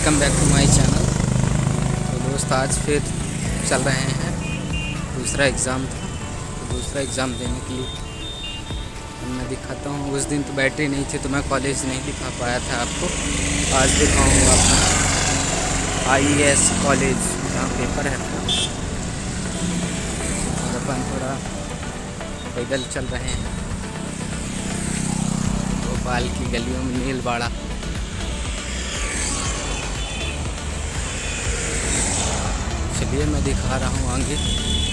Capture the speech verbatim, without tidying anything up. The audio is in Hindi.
Welcome back to my channel. तो दोस्त आज फिर चल रहे हैं, दूसरा एग्ज़ाम था तो दूसरा एग्ज़ाम देने के लिए मैं दिखाता हूँ। उस दिन तो बैटरी नहीं थी तो मैं कॉलेज नहीं दिखा पाया था आपको। आज दिखाऊँगा अपना आई ए एस कॉलेज जहाँ पेपर है था। और अपन थोड़ा पैदल चल रहे हैं भोपाल की गलियों में, नीलवाड़ा। चलिए मैं दिखा रहा हूँ आगे।